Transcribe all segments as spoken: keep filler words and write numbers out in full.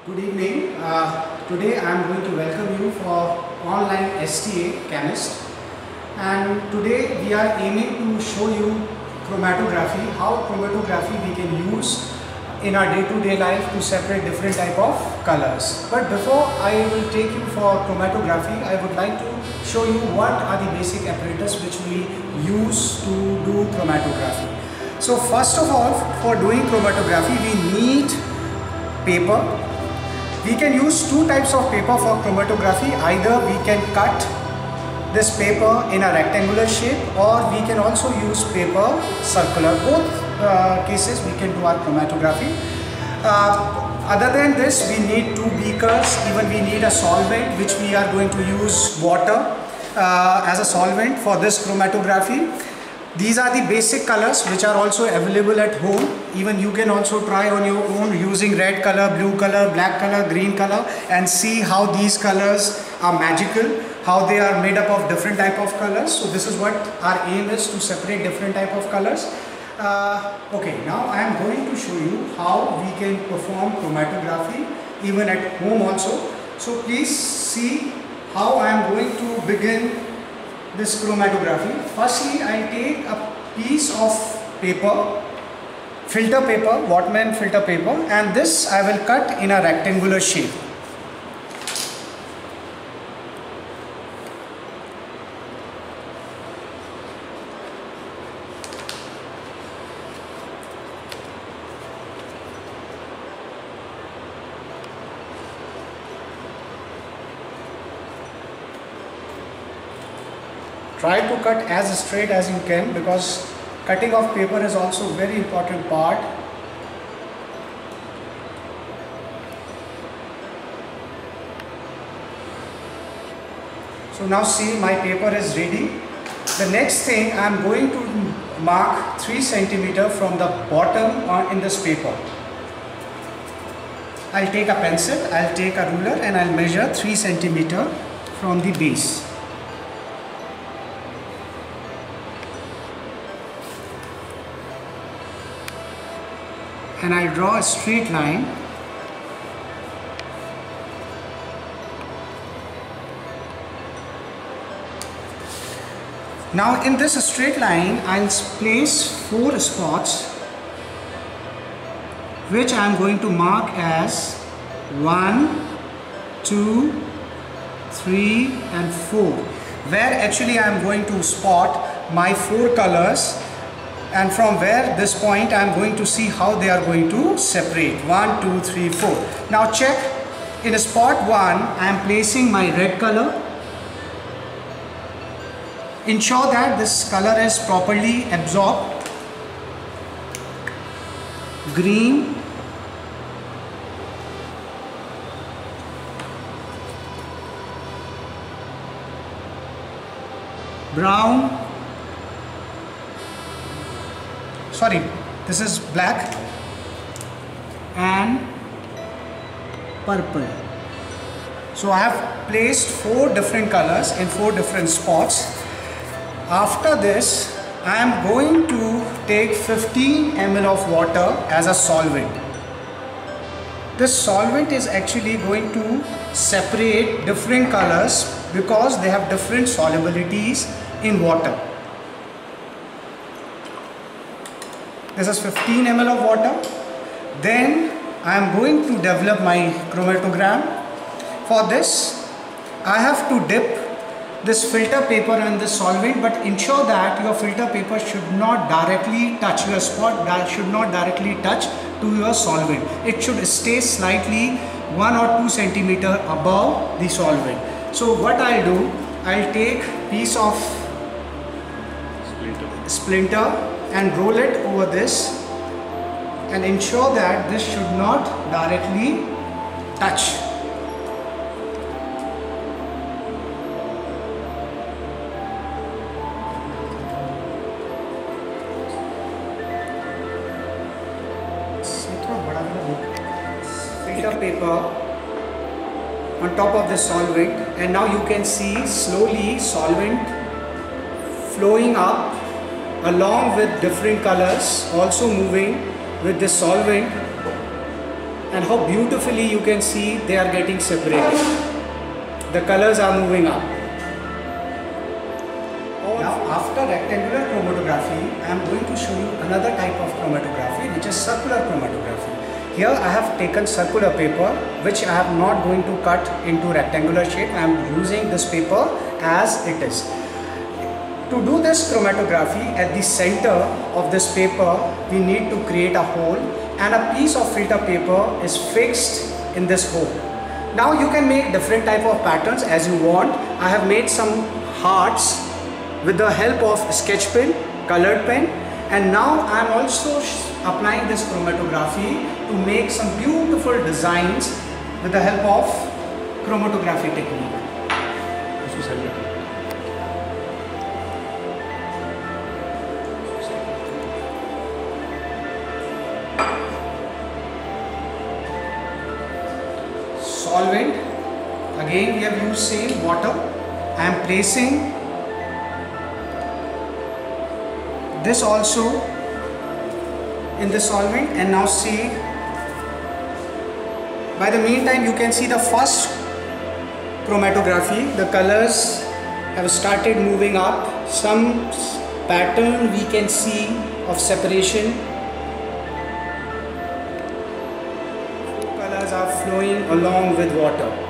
Good evening. Uh, today I am going to welcome you for online S T A Chemist, and today we are aiming to show you chromatography, how chromatography we can use in our day-to-day life to separate different type of colors. But before I will take you for chromatography, I would like to show you what are the basic apparatus which we use to do chromatography. So first of all, for doing chromatography we need paper. We can use two types of paper for chromatography. Either we can cut this paper in a rectangular shape, or we can also use paper circular. Both uh, cases we can do our chromatography. Uh, other than this, we need two beakers, even we need a solvent which we are going to use water uh, as a solvent for this chromatography. These are the basic colors which are also available at home. Even you can also try on your own using red color, blue color, black color, green color, and see how these colors are magical, how they are made up of different type of colors. So this is what our aim is, to separate different type of colors. Uh, okay, now I am going to show you how we can perform chromatography even at home also. So please see how I am going to begin this chromatography. Firstly, I will take a piece of paper, filter paper, Whatman filter paper, and this I will cut in a rectangular shape. Try to cut as straight as you can, because cutting of paper is also a very important part. So now see, my paper is ready. The next thing, I am going to mark three centimeters from the bottom on in this paper. I'll take a pencil, I'll take a ruler, and I'll measure three centimeters from the base. And I'll draw a straight line. Now in this straight line, I'll place four spots which I'm going to mark as one, two, three and four, where actually I'm going to spot my four colors. And from where this point I am going to see how they are going to separate. one, two, three, four. Now check, in spot one I am placing my red color. Ensure that this color is properly absorbed. Green. Brown. Sorry, this is black and purple. So I have placed four different colors in four different spots. After this, I am going to take fifteen milliliters of water as a solvent. This solvent is actually going to separate different colors because they have different solubilities in water. This is fifteen milliliters of water. Then I am going to develop my chromatogram. For this, I have to dip this filter paper in this solvent, but ensure that your filter paper should not directly touch your spot, that should not directly touch to your solvent. It should stay slightly one or two centimeters above the solvent. So what I'll do, I'll take piece of splinter, splinter and roll it over this, and ensure that this should not directly touch. Filter paper on top of the solvent, and now you can see slowly solvent flowing up along with different colors, also moving with the solvent and how beautifully you can see they are getting separated. The colors are moving up. Now after rectangular chromatography, I am going to show you another type of chromatography, which is circular chromatography. Here I have taken circular paper, which I am not going to cut into rectangular shape. I am using this paper as it is. To do this chromatography, at the center of this paper, we need to create a hole, and a piece of filter paper is fixed in this hole. Now you can make different type of patterns as you want. I have made some hearts with the help of sketch pen, colored pen, and now I am also applying this chromatography to make some beautiful designs with the help of chromatography technique. Solvent, again we have used same water. I am placing this also in the solvent, and now see, by the meantime you can see the first chromatography, the colors have started moving up, some pattern we can see of separation. Colors are flowing along with water.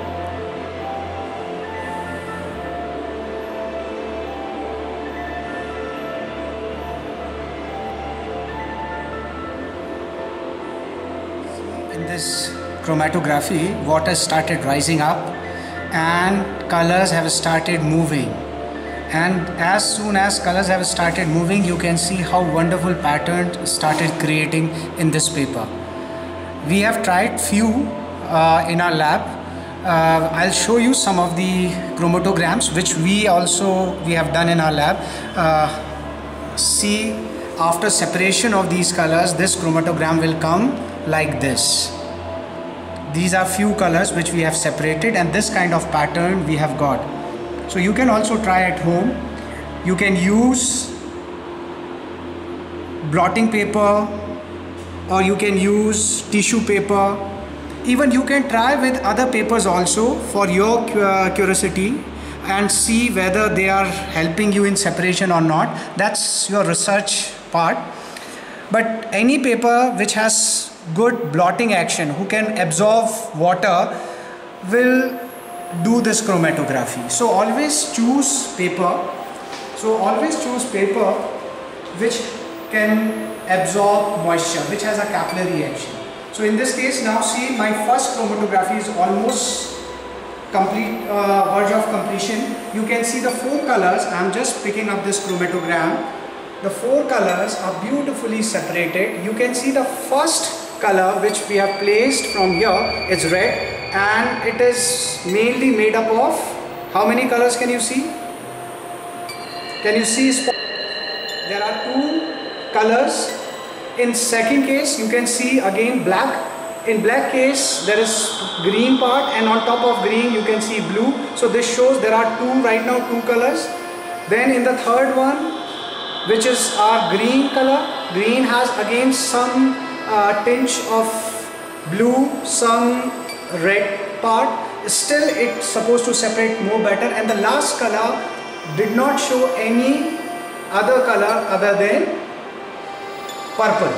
In this chromatography, water started rising up and colors have started moving, and as soon as colors have started moving, you can see how wonderful pattern started creating in this paper. We have tried few uh, in our lab. uh, I'll show you some of the chromatograms which we also we have done in our lab. Uh, see, after separation of these colors, this chromatogram will come like this. These are few colors which we have separated, and this kind of pattern we have got. So you can also try at home. You can use blotting paper, or you can use tissue paper. Even you can try with other papers also for your uh, curiosity, and see whether they are helping you in separation or not. That's your research part. But any paper which has good blotting action, who can absorb water, will do this chromatography. So always choose paper. So always choose paper which can absorb moisture, which has a capillary action. So in this case, now see, my first chromatography is almost complete, uh, verge of completion. You can see the four colors. I am just picking up this chromatogram. The four colors are beautifully separated. You can see the first color which we have placed from here is red, and it is mainly made up of how many colors can you see? Can you see? There are two colors. In second case, you can see again black. In black case, there is green part, and on top of green you can see blue. So this shows there are two right now, two colors. Then in the third one, which is our green color, green has again some uh, tinge of blue, some red part. Still it's supposed to separate more better, and the last color did not show any other color other than purple.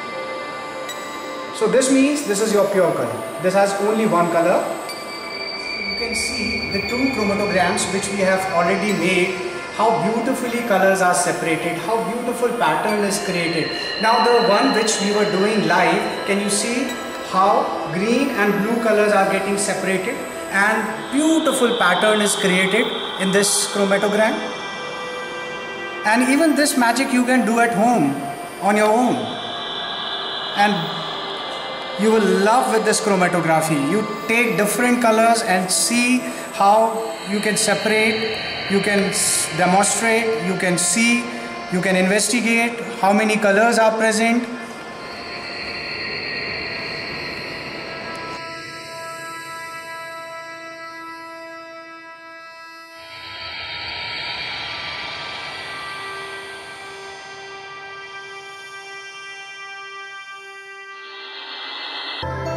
So this means this is your pure color. This has only one color. You can see the two chromatograms which we have already made, how beautifully colors are separated, how beautiful pattern is created. Now the one which we were doing live, can you see how green and blue colors are getting separated and beautiful pattern is created in this chromatogram? And even this magic you can do at home on your own, and you will love with this chromatography. You take different colors and see how you can separate, you can demonstrate, you can see, you can investigate how many colors are present. you